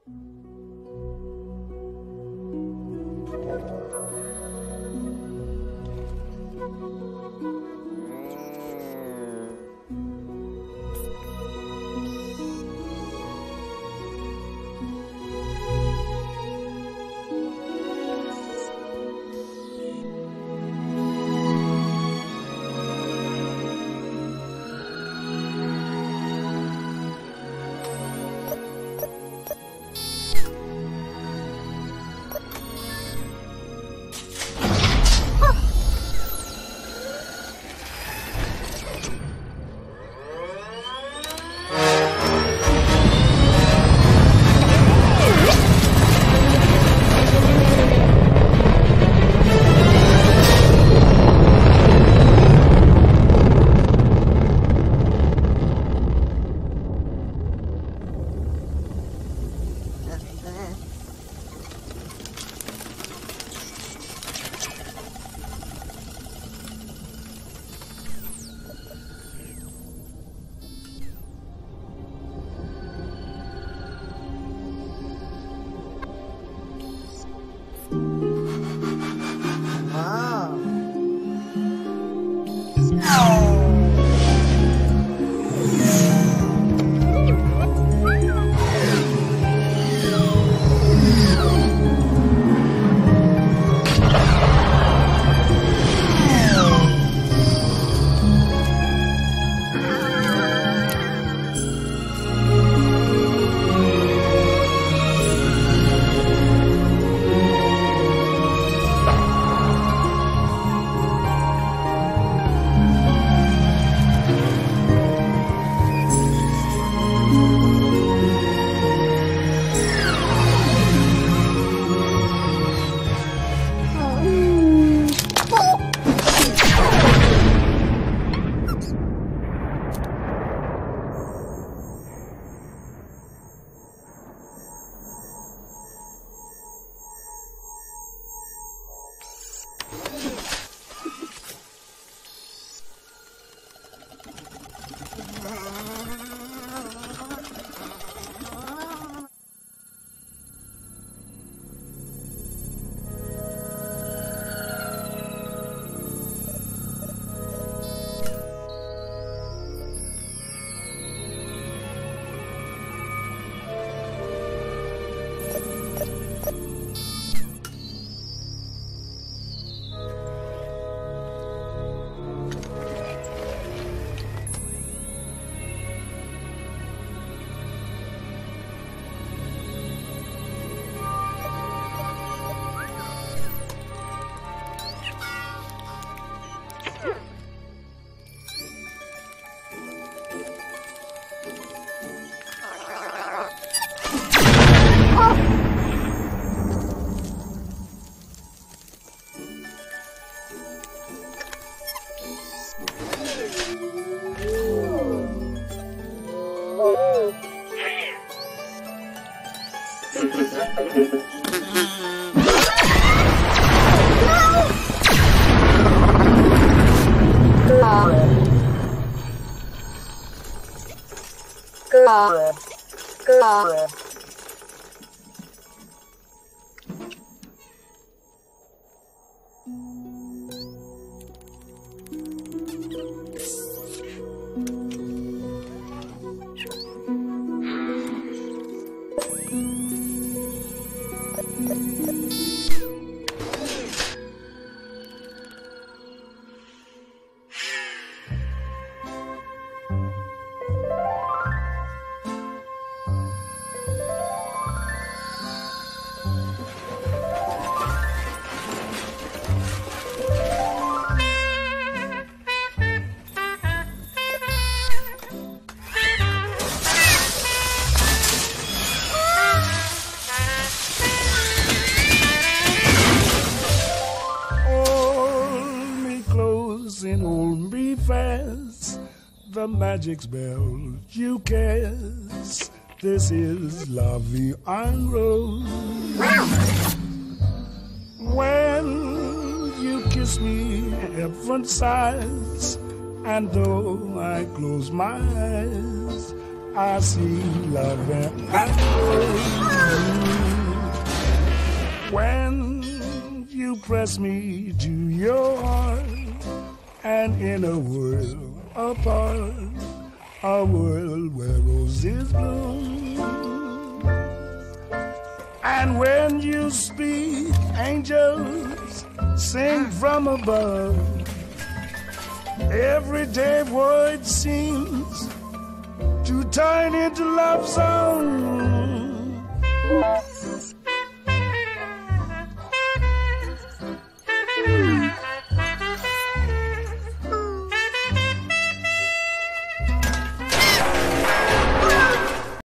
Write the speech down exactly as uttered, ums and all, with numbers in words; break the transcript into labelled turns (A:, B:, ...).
A: Good. Good.
B: And hold me fast, the magic spell you cast. This is La Vie en Rose. When you kiss me, heaven sighs, and though I close my eyes, I see love and I press me to your heart, and in a world apart, a world where roses bloom. And when you speak, angels sing from above. Everyday word seems to turn into love song.